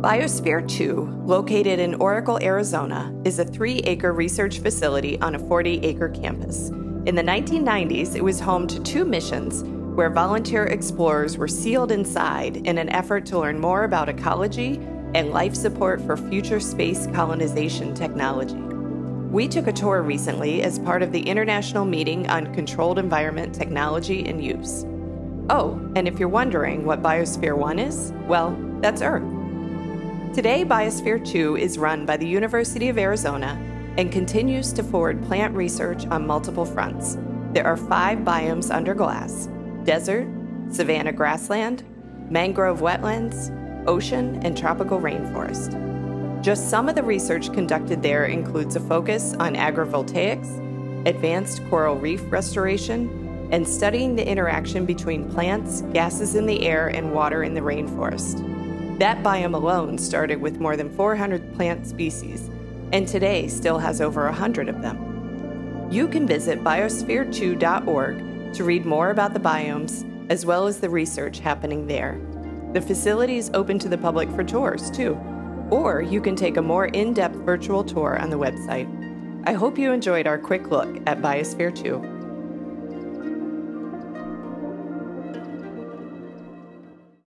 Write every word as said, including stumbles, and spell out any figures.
Biosphere two, located in Oracle, Arizona, is a three-acre research facility on a forty-acre campus. In the nineteen nineties, it was home to two missions where volunteer explorers were sealed inside in an effort to learn more about ecology and life support for future space colonization technology. We took a tour recently as part of the International Meeting on Controlled Environment Technology and Use. Oh, and if you're wondering what Biosphere one is, well, that's Earth. Today, Biosphere two is run by the University of Arizona and continues to forward plant research on multiple fronts. There are five biomes under glass: desert, savanna grassland, mangrove wetlands, ocean, and tropical rainforest. Just some of the research conducted there includes a focus on agrivoltaics, advanced coral reef restoration, and studying the interaction between plants, gases in the air, and water in the rainforest. That biome alone started with more than four hundred plant species, and today still has over one hundred of them. You can visit biosphere two dot org to read more about the biomes, as well as the research happening there. The facility is open to the public for tours, too, or you can take a more in-depth virtual tour on the website. I hope you enjoyed our quick look at Biosphere two.